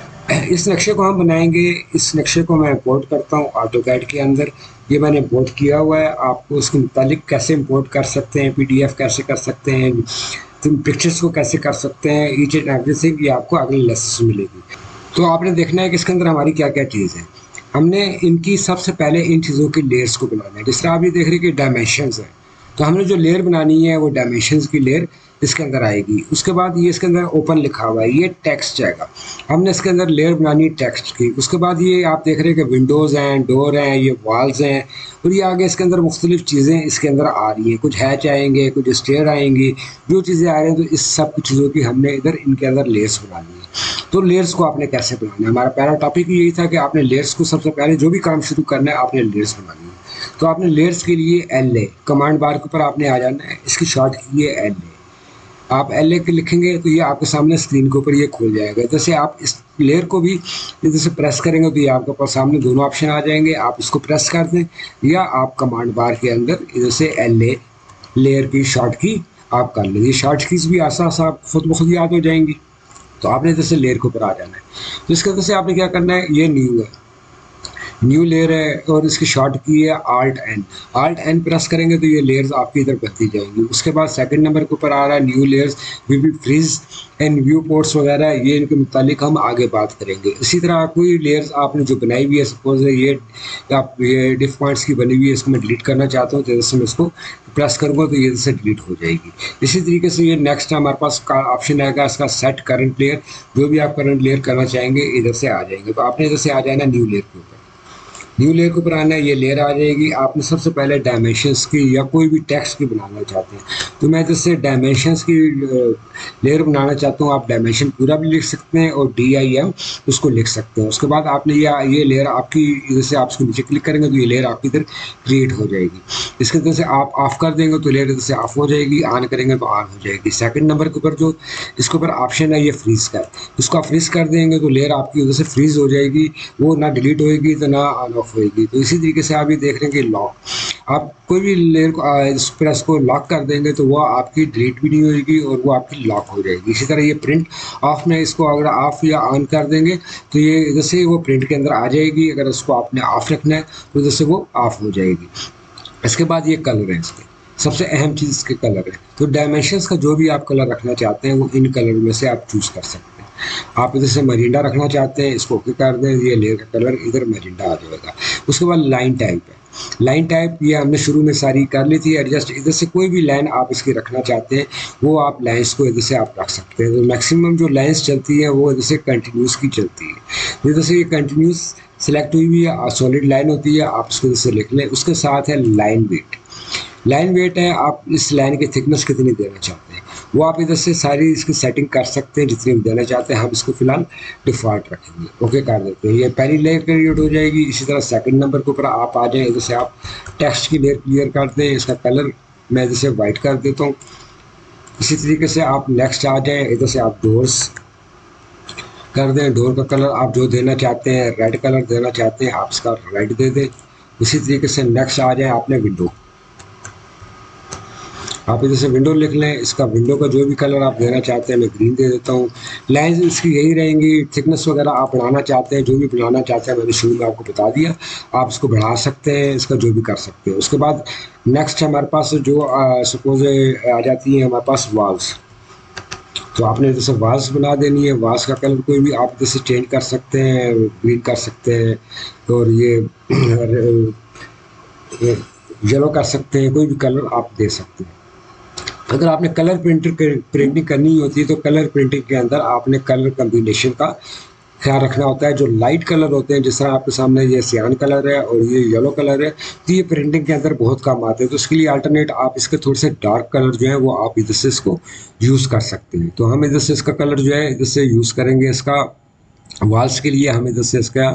इस नक्शे को हम बनाएंगे, इस नक्शे को मैं इंपोर्ट करता हूँ ऑटोकैड के अंदर। ये मैंने इंपोर्ट किया हुआ है। आपको उसके मुतालिक कैसे इंपोर्ट कर सकते हैं, पीडीएफ कैसे कर सकते हैं, तुम पिक्चर्स को कैसे कर सकते हैं, ईच एंड एवरीथिंग ये आपको अगले लेसन में मिलेगी। तो आपने देखना है कि इसके अंदर हमारी क्या क्या चीज़ है। हमने इनकी सबसे पहले इन चीज़ों की लेयर्स को बनाना है। जिस तरह आप ये देख रहे हैं कि डायमेंशंस है, तो हमने जो लेयर बनानी है वो डायमेंशंस की लेयर इसके अंदर आएगी। उसके बाद ये इसके अंदर ओपन लिखा हुआ है, ये टेक्स्ट जाएगा। हमने इसके अंदर लेयर बनानी है टेक्स्ट की। उसके बाद ये आप देख रहे हैं कि विंडोज़ हैं, डोर हैं, ये वॉल्स हैं, और ये आगे इसके अंदर मुख्तलिफ चीज़ें इसके अंदर आ रही हैं। कुछ हैच आएंगे, कुछ स्टेयर आएंगी, जो चीज़ें आ रही हैं। तो इस सब चीज़ों की हमने इधर इनके अंदर लेयर्स बनानी है। तो लेयर्स को आपने कैसे बनाना है, हमारा पहला टॉपिक यही था कि आपने लेयर्स को सबसे पहले जो भी काम शुरू करना है आपने लेयर्स बनानी है। तो आपने लेयर्स के लिए एल ए कमांड बार के ऊपर आपने आ जाना है, इसकी शॉर्ट की है एल ए। आप एल ए के लिखेंगे तो ये आपके सामने स्क्रीन के ऊपर ये खुल जाएगा। जैसे आप इस लेयर को भी इधर से प्रेस करेंगे तो ये आपके पास सामने दोनों ऑप्शन आ जाएंगे। आप इसको प्रेस कर दें या आप कमांड बार के अंदर इधर से एल ए लेयर की शॉर्ट की आप कर लें। ये शॉर्ट कीज भी आसा आसा खुद ब खुद याद हो जाएंगी। तो आपने इधर से लेयर के ऊपर आ जाना है। तो इसके अंदर से आपने क्या करना है, ये न्यू है, न्यू लेयर है और इसकी शॉर्ट की है alt N. Alt N press करेंगे तो ये लेयर्स आपकी इधर बनती जाएंगी। उसके बाद सेकंड नंबर के ऊपर आ रहा है new layers, V B freeze and view ports वगैरह, ये इनके मुतालिक हम आगे बात करेंगे। इसी तरह कोई लेयर्स आपने जो बनाई हुई है, सपोज है ये आप ये डिफ पॉइंट्स की बनी हुई है, इसको मैं डिलीट करना चाहता हूँ तो जैसे मैं इसको प्रेस करूँगा तो ये इससे डिलीट हो जाएगी। इसी तरीके से ये नेक्स्ट हमारे पास का ऑप्शन आएगा इसका सेट करंट लेयर। जो भी आप करंट लेयर करना चाहेंगे इधर से आ जाएंगे। तो आपने इधर से आ जाना न्यू लेयर के ऊपर, न्यू लेयर के ऊपर आना है, ये लेयर आ जाएगी। आपने सबसे पहले डायमेंशंस की या कोई भी टेक्स्ट की बनाना चाहते हैं तो मैं जैसे डायमेंशंस की लेयर बनाना चाहता हूँ। आप डायमेंशन पूरा भी लिख सकते हैं और डी आई एम उसको लिख सकते हैं। उसके बाद आपने ये ये लेयर आपकी इधर से आप उसको नीचे क्लिक करेंगे तो ये लेयर आपकी इधर क्रिएट हो जाएगी। इसके अंदर से आप ऑफ कर देंगे तो लेयर इधर से ऑफ हो जाएगी, ऑन करेंगे तो ऑन हो जाएगी। सेकंड नंबर के ऊपर जो इसके ऊपर ऑप्शन है ये फ्रीज का, इसको आप फ्रीज कर देंगे तो लेयर आपकी उधर से फ्रीज हो जाएगी, वो ना डिलीट होएगी तो ना ऑन ऑफ होएगी। तो इसी तरीके से आप ये देख रहे हैं कि लॉक, आप कोई भी लेयर को इस प्रेस को लॉक कर देंगे तो वो आपकी डिलीट भी नहीं होएगी और वो आपकी लॉक हो जाएगी। इसी तरह ये प्रिंट ऑफ में इसको अगर ऑफ या ऑन कर देंगे तो ये इधर से वो प्रिंट के अंदर आ जाएगी। अगर उसको आपने ऑफ रखना है तो इधर से वो ऑफ हो जाएगी। इसके बाद ये कलर है, इसके सबसे अहम चीज़ इसके कलर है। तो डायमेंशंस का जो भी आप कलर रखना चाहते हैं वो इन कलर में से आप चूज़ कर सकते हैं। आप इधर से मरिंडा रखना चाहते हैं, इसको ओके कर दें, ये लेयर का कलर इधर मरिंडा आ जाएगा। उसके बाद लाइन टाइप है, लाइन टाइप ये हमने शुरू में सारी कर ली थी एडजस्ट। इधर से कोई भी लाइन आप इसकी रखना चाहते हैं वो आप लाइन्स को इधर से आप रख सकते हैं। तो मैक्सिमम जो लाइन्स चलती है वो इधर से कंटिन्यूस की चलती है। इधर से ये कंटिन्यूस सेलेक्ट हुई हुई है, सॉलिड लाइन होती है, आप इसको इधर से लिख लें। उसके साथ है लाइन वेट, लाइन वेट है आप इस लाइन की थिकनेस कितनी देना चाहते हैं वो आप इधर से सारी इसकी सेटिंग कर सकते हैं जितनी देना चाहते हैं। हम इसको फिलहाल डिफ़ॉल्ट रखेंगे, ओके कर देते हैं। ये पहली लेयर क्रिएट हो जाएगी। इसी तरह सेकंड नंबर के ऊपर आप आ जाएं, इधर से आप टेक्स्ट की लेयर क्लियर कर दें, इसका कलर मैं इधर से वाइट कर देता हूँ। इसी तरीके से आप नेक्स्ट आ जाएँ, इधर से आप डोर्स कर दें, डोर का कलर आप जो देना चाहते हैं, रेड कलर देना चाहते हैं आप इसका रेड दे दें। इसी तरीके से नेक्स्ट आ जाए आपने विंडो, आप इधर से विंडो लिख लें, इसका विंडो का जो भी कलर आप देना चाहते हैं मैं ग्रीन दे देता हूँ। लाइन्स इसकी यही रहेंगी, थिकनेस वगैरह आप बढ़ाना चाहते हैं, जो भी बढ़ाना चाहते हैं मैंने शुरू में आपको बता दिया, आप इसको बढ़ा सकते हैं, इसका जो भी कर सकते हैं। उसके बाद नेक्स्ट हमारे पास जो सपोज आ जाती है हमारे पास वाल्स, तो आपने जैसे वाल्स बना देनी है, वाल्स का कलर कोई भी आप जैसे चेंज कर सकते हैं, ग्रीन कर सकते हैं और ये येलो कर सकते हैं, कोई भी कलर आप दे सकते हैं। अगर आपने कलर प्रिंटर प्रिंटिंग करनी होती है तो कलर प्रिंटिंग के अंदर आपने कलर कम्बिनेशन का ख्याल रखना होता है। जो लाइट कलर होते हैं, जिस तरह आपके सामने ये सियान कलर है और ये येलो कलर है, तो ये प्रिंटिंग के अंदर बहुत काम आते हैं। तो उसके लिए अल्टरनेट आप इसके थोड़े से डार्क कलर जो है वो आप इधर से इसको यूज़ कर सकते हैं। तो हम इधर से इसका कलर जो है इधर से यूज़ करेंगे। इसका वॉल्स के लिए हम इधर से इसका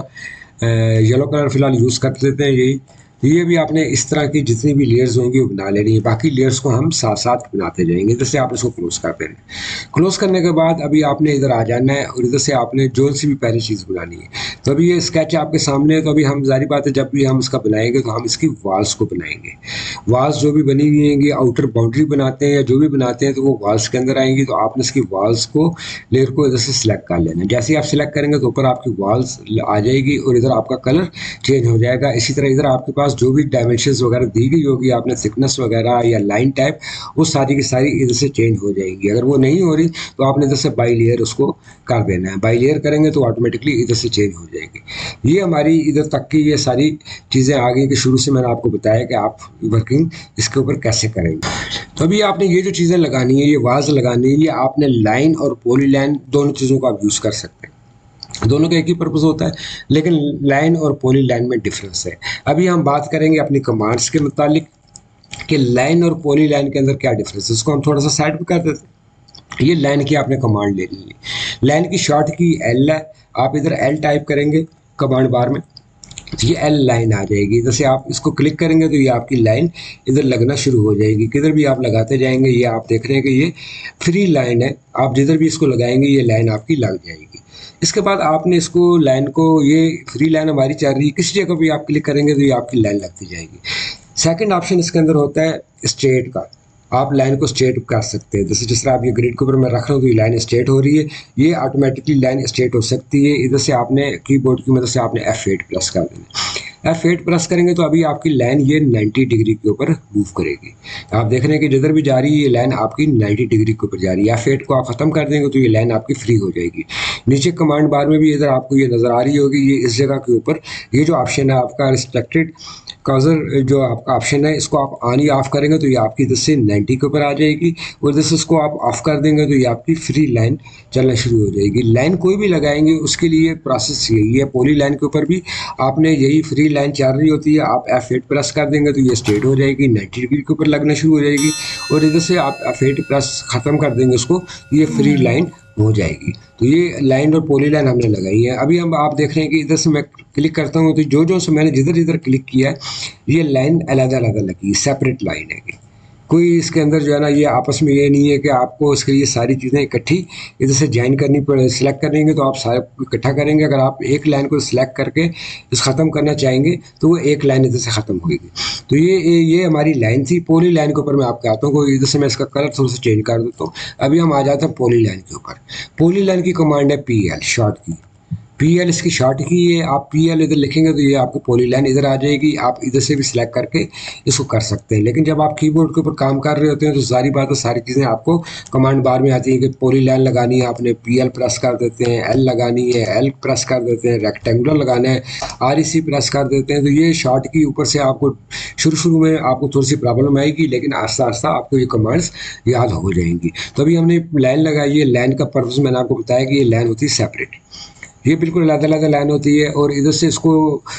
येलो कलर फिलहाल यूज़ कर लेते हैं यही। तो ये भी आपने इस तरह की जितनी भी लेयर्स होंगी वो बना लेनी है, बाकी लेयर्स को हम साथ साथ बनाते जाएंगे। इधर से आप इसको क्लोज कर देंगे। क्लोज करने के बाद अभी आपने इधर आ जाना है और इधर से आपने जो सी भी पहली चीज़ बनानी है। तो अभी ये स्केच आपके सामने है, तो अभी हम जारी बात है जब भी हम इसका बनाएंगे तो हम इसकी वॉल्स को बनाएंगे। वॉल्स जो भी बनी हुई होंगी, आउटर बाउंड्री बनाते हैं या जो भी बनाते हैं, तो वो वॉल्स के अंदर आएंगी। तो आपने इसकी वॉल्स को लेयर को इधर से सिलेक्ट कर लेना है। जैसे ही आप सिलेक्ट करेंगे तो ऊपर आपकी वॉल्स आ जाएगी और इधर आपका कलर चेंज हो जाएगा। इसी तरह इधर आपके पास जो भी डायमेंशन वगैरह दी गई होगी आपने, थिकनेस वगैरह या लाइन टाइप, वो सारी की सारी इधर से चेंज हो जाएंगी। अगर वो नहीं हो रही तो आपने इधर से बाई लेयर उसको कर देना है। बाई लेयर करेंगे तो ऑटोमेटिकली इधर से चेंज हो जाएगी। ये हमारी इधर तक की ये सारी चीज़ें आ गई कि शुरू से मैंने आपको बताया कि आप वर्किंग इसके ऊपर कैसे करेंगे। तो अभी आपने ये जो चीज़ें लगानी है, ये वाज लगानी है, ये आपने लाइन और पॉली लाइन दोनों चीज़ों को आप यूज़ कर सकते हैं। दोनों का एक ही पर्पस होता है, लेकिन लाइन और पॉली लाइन में डिफरेंस है। अभी हम बात करेंगे अपनी कमांड्स के मुतालिक कि लाइन और पॉली लाइन के अंदर क्या डिफरेंस है। इसको हम थोड़ा सा साइड पे कर देते हैं। ये लाइन की आपने कमांड ले ली है। लाइन की शॉर्ट की एल है, आप इधर एल टाइप करेंगे कमांड बार में, तो ये एल लाइन आ जाएगी। इधर से आप इसको क्लिक करेंगे तो ये आपकी लाइन इधर लगना शुरू हो जाएगी। किधर भी आप लगाते जाएंगे ये आप देख रहे हैं कि ये फ्री लाइन है, आप जिधर भी इसको लगाएंगे ये लाइन आपकी लग जाएगी। इसके बाद आपने इसको लाइन को, ये फ्री लाइन हमारी चल रही है, किसी जगह भी आप क्लिक करेंगे तो ये आपकी लाइन लगती जाएगी। सेकंड ऑप्शन इसके अंदर होता है स्ट्रेट का, आप लाइन को स्ट्रेट कर सकते हैं। जैसे जिस तरह आप ये ग्रिड के ऊपर मैं रख रहा हूँ तो ये लाइन स्ट्रेट हो रही है, ये ऑटोमेटिकली लाइन स्ट्रेट हो सकती है। इधर से आपने कीबोर्ड की मदद से आपने एफ एट प्रेस कर देना। एफ एट प्रेस करेंगे तो अभी आपकी लाइन ये नाइन्टी डिग्री के ऊपर मूव करेगी। आप देख रहे हैं कि जिधर भी जा रही है ये लाइन आपकी नाइन्टी डिग्री के ऊपर जा रही है। एफ एट को आप ख़त्म कर देंगे तो ये लाइन आपकी फ्री हो जाएगी। नीचे कमांड बार में भी इधर आपको ये नज़र आ रही होगी, ये इस जगह के ऊपर ये जो ऑप्शन है आपका रिस्ट्रिक्टेड कर्सर जो आपका ऑप्शन है, इसको आप ऑन ही ऑफ करेंगे तो ये आपकी इधर से नाइन्टी के ऊपर आ जाएगी और इधर से इसको आप ऑफ कर देंगे तो ये आपकी फ्री लाइन चलना शुरू हो जाएगी। लाइन कोई भी लगाएंगे उसके लिए प्रोसेस यही है। पॉली लाइन के ऊपर भी आपने यही फ्री लाइन चल रही होती है, आप एफ एट प्रेस कर देंगे तो ये स्ट्रेट हो जाएगी, नाइन्टी डिग्री के ऊपर लगना शुरू हो जाएगी और इधर से आप एफ एट प्रेस ख़त्म कर देंगे उसको, ये फ्री लाइन हो जाएगी। तो ये लाइन और पॉली लाइन हमने लगाई है। अभी हम आप देख रहे हैं कि इधर से मैं क्लिक करता हूँ तो जो जो से मैंने जिधर जिधर क्लिक किया है ये लाइन अलग अलग लगी, सेपरेट लाइन है कि कोई इसके अंदर जो है ना ये आपस में ये नहीं है कि आपको इसके लिए सारी चीज़ें इकट्ठी इधर से ज्वाइन करनी पड़े। सिलेक्ट करेंगे तो आप सारे इकट्ठा करेंगे। अगर आप एक लाइन को सिलेक्ट करके इस ख़त्म करना चाहेंगे तो वो एक लाइन इधर से ख़त्म होगी। तो ये ये हमारी लाइन थी। पॉली लाइन के ऊपर मैं आपको आता हूँ, इधर से मैं इसका कलर थोड़ा सा चेंज कर देता हूँ। अभी हम आ जाते हैं पॉली लाइन के ऊपर। पॉली लाइन की कमांड है पी एल, शॉर्ट की पी एल इसकी शॉर्ट की है। आप पी एल इधर लिखेंगे तो ये आपको पॉली लाइन इधर आ जाएगी। आप इधर से भी सिलेक्ट करके इसको कर सकते हैं, लेकिन जब आप कीबोर्ड के ऊपर काम कर रहे होते हैं तो सारी बातें सारी चीज़ें आपको कमांड बार में आती है कि पॉली लाइन लगानी है, आपने पी एल प्रेस कर देते हैं, एल लगानी है एल प्रेस कर देते हैं, रेक्टेंगुलर लगाना है आर ई सी प्रेस कर देते हैं। तो ये शॉर्ट की ऊपर से आपको शुरू शुरू में आपको थोड़ी सी प्रॉब्लम आएगी, लेकिन आस्ता आस्ता आपको ये कमांड्स याद हो जाएंगी। तो अभी हमने लाइन लगाई है। लाइन का पर्पस मैंने आपको बताया कि ये लाइन होती है सेपरेट, ये बिल्कुल अलग अलग लाइन होती है। और इधर से इसको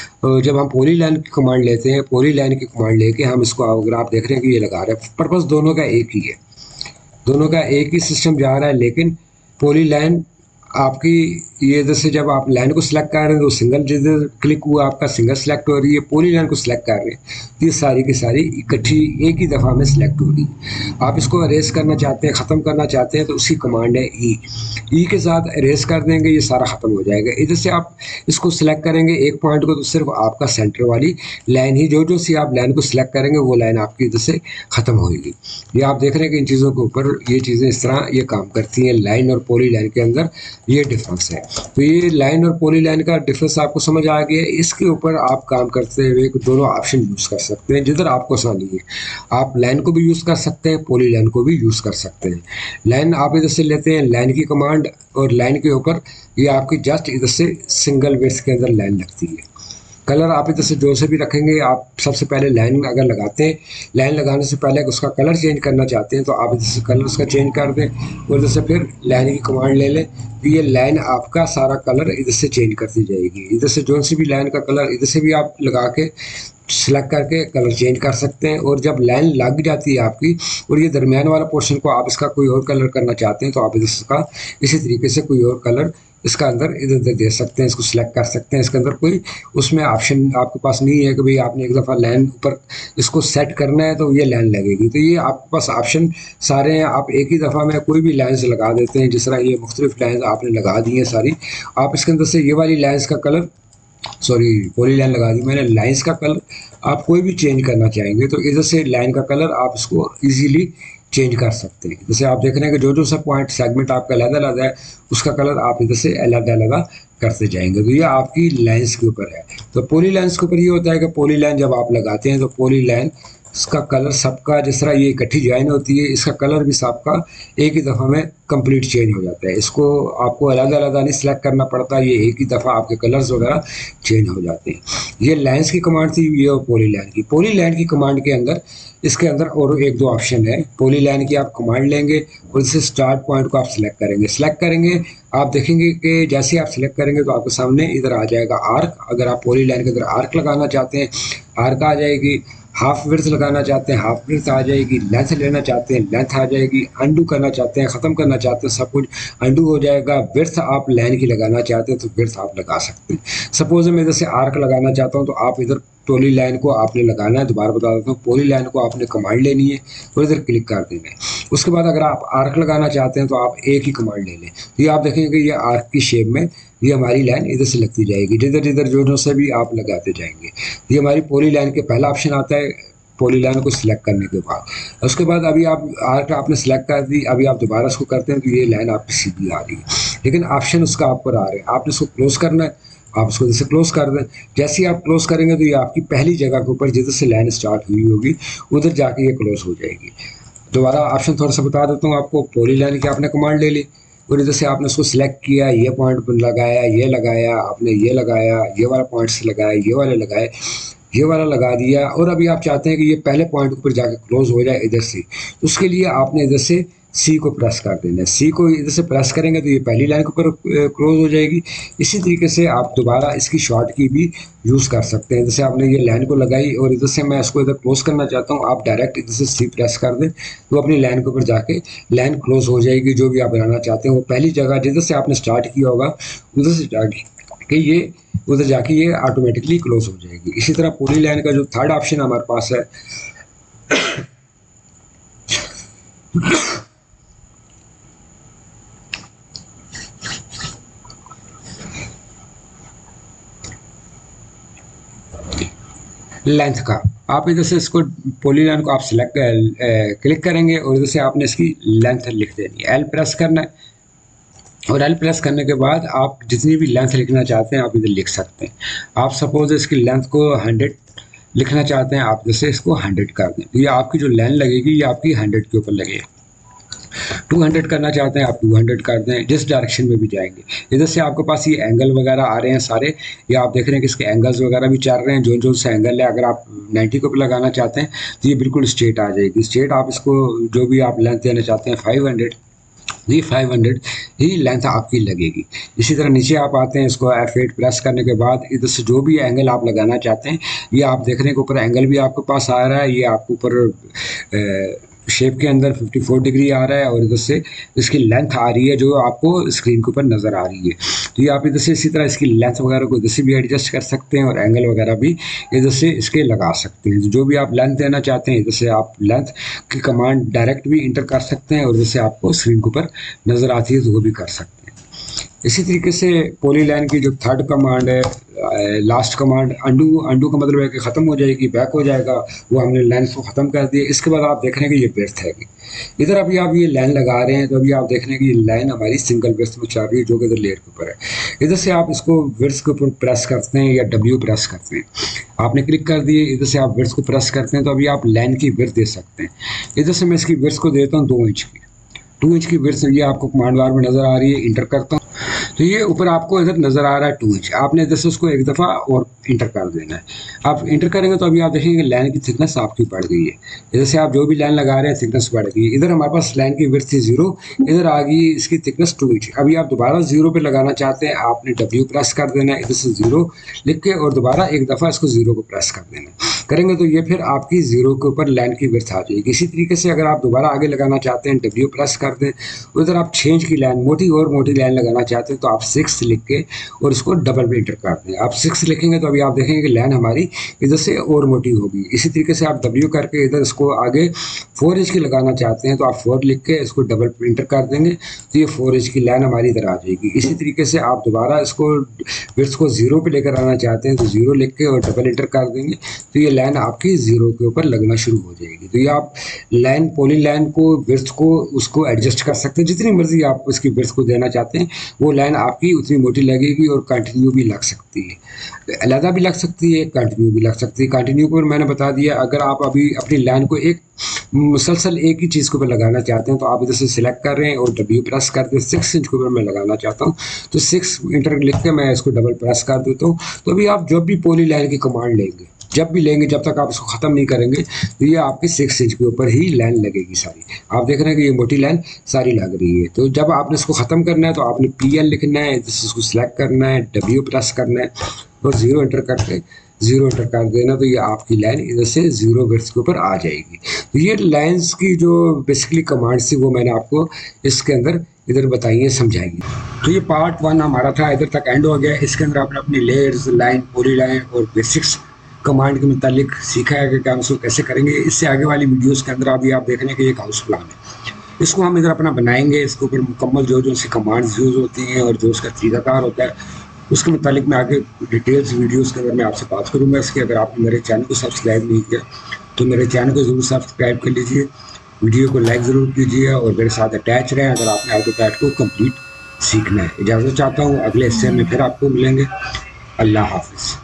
जब हम पॉली लाइन की कमांड लेते हैं, पॉली लाइन की कमांड लेके हम इसको, अगर आप देख रहे हैं कि ये लगा रहे हैं, पर्पस दोनों का एक ही है, दोनों का एक ही सिस्टम जा रहा है। लेकिन पॉली लाइन आपकी ये इधर से जब आप लाइन को सिलेक्ट कर रहे हैं तो सिंगल जिधर क्लिक हुआ आपका सिंगल सिलेक्ट हो रही है, पॉली लाइन को सिलेक्ट कर रहे हैं तो ये सारी की सारी इकट्ठी एक ही दफ़ा में सिलेक्ट हो रही है। आप इसको अरेज करना चाहते हैं, ख़त्म करना चाहते हैं तो उसकी कमांड है ई ई के साथ अरेज कर देंगे, ये सारा ख़त्म हो जाएगा। इधर से आप इसको सिलेक्ट करेंगे एक पॉइंट को तो सिर्फ आपका सेंटर वाली लाइन ही, जो जो सी आप लाइन को सिलेक्ट करेंगे वो लाइन आपकी इधर से ख़त्म होगी। ये आप देख रहे हैं कि इन चीज़ों के ऊपर ये चीज़ें इस तरह ये काम करती हैं। लाइन और पॉली लाइन के अंदर ये डिफरेंस है। तो ये लाइन और पॉली लाइन का डिफरेंस आपको समझ आ गया। इसके ऊपर आप काम करते हुए दोनों ऑप्शन यूज़ कर सकते हैं जिधर आपको आसानी है। आप लाइन को भी यूज़ कर सकते हैं, पॉली लाइन को भी यूज़ कर सकते हैं। लाइन आप इधर से लेते हैं लाइन की कमांड, और लाइन के ऊपर ये आपकी जस्ट इधर से सिंगल वेट्स के अंदर लाइन लगती है। कलर आप इधर से जो से भी रखेंगे, आप सबसे पहले लाइन अगर लगाते हैं, लाइन लगाने से पहले उसका कलर चेंज करना चाहते हैं तो आप इधर से कलर उसका चेंज कर दें और इधर से फिर लाइन की कमांड ले लें तो ये लाइन आपका सारा कलर इधर से चेंज करती जाएगी। इधर से जो सी भी लाइन का कलर इधर से भी आप लगा के सेलेक्ट करके कलर चेंज कर सकते हैं। और जब लाइन लग जाती है आपकी और ये दरमियान वाला पोर्शन को आप इसका कोई और कलर करना चाहते हैं तो आप इसका इसी तरीके से कोई और कलर इसका अंदर इधर उधर दे सकते हैं, इसको सिलेक्ट कर सकते हैं। इसके अंदर कोई उसमें ऑप्शन आपके पास नहीं है कि भाई आपने एक दफ़ा लाइन ऊपर इसको सेट करना है तो ये लाइन लगेगी। तो ये आपके पास ऑप्शन सारे हैं, आप एक ही दफ़ा में कोई भी लाइन्स लगा देते हैं। जिस तरह ये मुख्तलिफ लाइन आपने लगा दी हैं सारी, आप इसके अंदर से ये वाली लाइन्स का कलर, सॉरी पॉली लाइन लगा दी मैंने, लाइन्स का कलर आप कोई भी चेंज करना चाहेंगे तो इधर से लाइन का कलर आप इसको ईजीली चेंज कर सकते हैं। जैसे आप देख रहे हैं कि जो जो सा पॉइंट सेगमेंट आपका अलग अलग है उसका कलर आप इधर से अलग अलग करते जाएंगे। तो ये आपकी लाइंस के ऊपर है। तो पॉली लाइंस के ऊपर ये होता है कि पॉली लाइन जब आप लगाते हैं तो पॉली लाइन इसका कलर सबका, जिस तरह ये इकट्ठी ज्वाइन होती है, इसका कलर भी सबका एक ही दफ़ा में कंप्लीट चेंज हो जाता है। इसको आपको अलग अलग नहीं सिलेक्ट करना पड़ता, ये एक ही दफ़ा आपके कलर्स वगैरह चेंज हो जाते हैं। ये लाइंस की कमांड थी, ये और पॉली लाइन की। पॉली लाइन की कमांड के अंदर इसके अंदर और एक दो ऑप्शन है। पॉली लाइन की आप कमांड लेंगे और इससे स्टार्ट पॉइंट को आप सिलेक्ट करेंगे सिलेक्ट करेंगे आप देखेंगे कि जैसे आप सिलेक्ट करेंगे तो आपके सामने इधर आ जाएगा आर्क। अगर आप पॉली लाइन के अंदर आर्क लगाना चाहते हैं आर्क आ जाएगी, हाफ विड्थ लगाना चाहते हैं हाफ विड्थ आ जाएगी, लेंथ लेना चाहते हैं लेंथ आ जाएगी, अंडू करना चाहते हैं ख़त्म करना चाहते हैं सब कुछ अंडू हो जाएगा। विड्थ आप लाइन की लगाना चाहते हैं तो विड्थ आप लगा सकते हैं। सपोज मैं इधर से आर्क लगाना चाहता हूं तो आप इधर पॉली लाइन को आपने लगाना है, दोबारा बता देता हूँ, पॉली लाइन को आपने कमांड लेनी है और इधर क्लिक कर देना है। उसके बाद अगर आप आर्क लगाना चाहते हैं तो आप एक ही कमांड ले लें। तो ये आप देखेंगे कि ये आर्क की शेप में ये हमारी लाइन इधर से लगती जाएगी, जिधर जिधर जो जो से भी आप लगाते जाएंगे। ये हमारी पॉली लाइन के पहला ऑप्शन आता है पॉली लाइन को सिलेक्ट करने के बाद। उसके बाद अभी आप आर्क आपने सेलेक्ट कर दी, अभी आप दोबारा इसको करते हैं तो ये लाइन आपकी सीधी आ रही है, लेकिन ऑप्शन उसका आप पर आ रहे हैं। आपने इसको क्लोज करना है, आप इसको जैसे क्लोज कर दें। जैसे ही आप क्लोज करेंगे तो ये आपकी पहली जगह के ऊपर जिधर से लाइन स्टार्ट हुई होगी उधर जाके ये क्लोज हो जाएगी। दोबारा ऑप्शन थोड़ा सा बता देता हूँ आपको। पॉली लाइन की आपने कमांड ले ली और इधर से आपने उसको सिलेक्ट किया, ये पॉइंट लगाया, ये लगाया, आपने ये लगाया, ये वाला पॉइंट से लगाया, ये वाले लगाए, ये वाला लगा दिया। और अभी आप चाहते हैं कि ये पहले पॉइंट के ऊपर जाके क्लोज हो जाए इधर से, उसके लिए आपने इधर से सी को प्रेस कर देना है। सी को इधर से प्रेस करेंगे तो ये पहली लाइन के ऊपर क्लोज हो जाएगी। इसी तरीके से आप दोबारा इसकी शॉर्ट की भी यूज़ कर सकते हैं। जैसे आपने ये लाइन को लगाई और इधर से मैं इसको इधर क्लोज करना चाहता हूँ, आप डायरेक्ट इधर से सी प्रेस कर दें तो अपनी लाइन के ऊपर जाके लाइन क्लोज हो जाएगी। जो भी आप बनाना चाहते हैं वो पहली जगह जिधर से आपने स्टार्ट किया होगा उधर से स्टार्ट कि ये उधर जाके ये ऑटोमेटिकली क्लोज हो जाएगी। इसी तरह पूरी लाइन का जो थर्ड ऑप्शन हमारे पास है लेंथ का, आप इधर से इसको पॉली लाइन को आप सिलेक्ट क्लिक करेंगे और इधर से आपने इसकी लेंथ लिख देनी है। एल प्रेस करना है और एल प्रेस करने के बाद आप जितनी भी लेंथ लिखना चाहते हैं आप इधर लिख सकते हैं। आप सपोज इसकी लेंथ को हंड्रेड लिखना चाहते हैं, आप जैसे इसको हंड्रेड कर दें तो ये आपकी जो लाइन लगेगी ये आपकी हंड्रेड के ऊपर लगेगी। टू हंड्रेड करना चाहते हैं आप टू हंड्रेड कर दें, जिस डायरेक्शन में भी जाएंगे। इधर से आपके पास ये एंगल वगैरह आ रहे हैं सारे, ये आप देख रहे हैं कि इसके एंगल्स वगैरह भी चल रहे हैं। जो जो से एंगल है अगर आप नाइन्टी के ऊपर लगाना चाहते हैं तो ये बिल्कुल स्ट्रेट आ जाएगी। स्ट्रेट आप इसको जो भी आप लेंथ देना चाहते हैं फाइव हंड्रेड, ये फाइव हंड्रेड ही लेंथ आपकी लगेगी। इसी तरह नीचे आप आते हैं, इसको एफ एट प्रेस करने के बाद इधर से जो भी एंगल आप लगाना चाहते हैं ये आप देख रहे हैं कि ऊपर एंगल भी आपके पास आ रहा है। ये आपके ऊपर शेप के अंदर चौवन डिग्री आ रहा है और इधर से इसकी लेंथ आ रही है जो आपको स्क्रीन के ऊपर नज़र आ रही है। तो ये आप इधर से इसी तरह इसकी लेंथ वगैरह को इधर से भी एडजस्ट कर सकते हैं और एंगल वगैरह भी इधर से इसके लगा सकते हैं। जो भी आप लेंथ देना चाहते हैं इधर से आप लेंथ की कमांड डायरेक्ट भी इंटर कर सकते हैं और इधर से आपको स्क्रीन के ऊपर नज़र आती है तो वो भी कर सकते हैं। इसी तरीके से पॉलीलाइन की जो थर्ड कमांड है, लास्ट कमांड अंडू, अंडू का मतलब है कि ख़त्म हो जाएगी, बैक हो जाएगा, वो हमने लाइन को ख़त्म कर दिया। इसके बाद आप देख रहे हैं कि ये बेर्थ है। इधर अभी आप ये लाइन लगा रहे हैं तो अभी आप देख रहे हैं कि ये लाइन हमारी सिंगल बेर्थ में चल रही है जो कि इधर लेयर के ऊपर है। इधर से आप इसको विड्थ के ऊपर प्रेस करते हैं या डब्ल्यू प्रेस करते हैं, आपने क्लिक कर दिए, इधर से आप विड्थ को प्रेस करते हैं तो अभी आप लाइन की विड्थ दे सकते हैं। इधर से मैं इसकी विड्थ को देता हूँ दो इंच की, टू इंच की विड्थ ये आपको कमांड बार में नज़र आ रही है। इंटर करता हूँ तो ये ऊपर आपको इधर नज़र आ रहा है टू इंच। आपने इधर से उसको एक दफ़ा और इंटर कर देना है। आप इंटर करेंगे तो अभी आप देखेंगे लाइन की थिकनेस आपकी बढ़ गई है। इधर से आप जो भी लाइन लगा रहे हैं थिकनेस बढ़ गई है। इधर हमारे पास लाइन की विड्थ थी जीरो, इधर आ गई इसकी थिकनेस टू इंच। अभी आप दोबारा जीरो पे लगाना चाहते हैं, आपने डब्ल्यू प्रेस कर देना है, इधर से जीरो लिख के और दोबारा एक दफ़ा इसको जीरो को प्रेस कर देना है। करेंगे तो ये फिर आपकी जीरो के ऊपर लाइन की विड्थ आ जाएगी। इसी तरीके से अगर आप दोबारा आगे लगाना चाहते हैं डब्ल्यू प्रेस कर दें, उधर आप चेंज की लाइन मोटी और मोटी लाइन लगाना चाहते हैं तो आप सिक्स लिख के और इसको डबल में इंटर कर दें। आप सिक्स लिखेंगे तो अभी आप देखेंगे कि लाइन हमारी इधर से और मोटी होगी। इसी तरीके से आप डब्ल्यू करके इधर इसको आगे फोर इंच की लगाना चाहते हैं तो आप फोर लिख के इसको डबल पे इंटर कर देंगे तो ये फोर इंच की लाइन हमारी इधर आ जाएगी। इसी तरीके से आप दोबारा इसको विड्थ को जीरो पे लेकर आना चाहते हैं तो जीरो लिख के और डबल इंटर कर देंगे तो ये लाइन आपकी जीरो के ऊपर लगना शुरू हो जाएगी। तो ये आप लाइन पॉली लाइन को विड्थ को उसको एडजस्ट कर सकते हैं, जितनी मर्जी आप इसकी विड्थ को देना चाहते हैं वो लाइन आपकी उतनी मोटी लगेगी और कंटिन्यू भी लग सकती है, अलग भी लग सकती है, कंटिन्यू भी लग सकती है। कंटिन्यू को मैंने बता दिया, अगर आप अभी अपनी लाइन को एक मुसलसल एक ही चीज़ के ऊपर लगाना चाहते हैं तो आप इधर से सिलेक्ट कर रहे हैं और डब्ल्यू प्रेस करके सिक्स इंच के ऊपर मैं लगाना चाहता हूं तो सिक्स इंटर लिख के मैं इसको डबल प्रेस कर देता हूं। तो अभी आप जब भी पॉली लाइन की कमांड लेंगे, जब भी लेंगे, जब तक आप इसको ख़त्म नहीं करेंगे तो ये आपकी सिक्स इंच के ऊपर ही लाइन लगेगी सारी। आप देख रहे हैं कि ये मोटी लाइन सारी लग रही है। तो जब आपने इसको ख़त्म करना है तो आपने पी एल लिखना है, इसको सिलेक्ट करना है, डब्ल्यू प्रेस करना है और ज़ीरो इंटर करके जीरो इंटर कर देना तो ये आपकी लाइन इधर से जीरो विड्थ के ऊपर आ जाएगी। तो ये लाइंस की जो बेसिकली कमांड्स थी वो मैंने आपको इसके अंदर इधर बताई है, समझाई। तो ये पार्ट वन हमारा था, इधर तक एंड हो गया। इसके अंदर आपने अपनी लेयर्स, लाइन, पॉली लाइन और बेसिक्स कमांड के मुतालिक सीखा है कि हम इसको कैसे करेंगे। इससे आगे वाली वीडियोस के अंदर अभी आप देख रहे हैं कि एक हाउस प्लान है, इसको हम इधर अपना बनाएंगे। इसके ऊपर मुकम्मल जो जो सी कमांड्स यूज़ होती हैं और जो उसका तरीक़ाकार होता है उसके मुतालिक मैं आगे डिटेल्स वीडियोस के अंदर मैं आपसे बात करूंगा। इसके अगर आपने मेरे चैनल को सब्सक्राइब नहीं किया तो मेरे चैनल को ज़रूर सब्सक्राइब कर लीजिए, वीडियो को लाइक ज़रूर कीजिए और मेरे साथ अटैच रहें अगर आपने ऑटोकैड को कंप्लीट सीखना है। इजाज़त चाहता हूँ, अगले हिस्से में फिर आपको मिलेंगे। अल्लाह हाफिज़।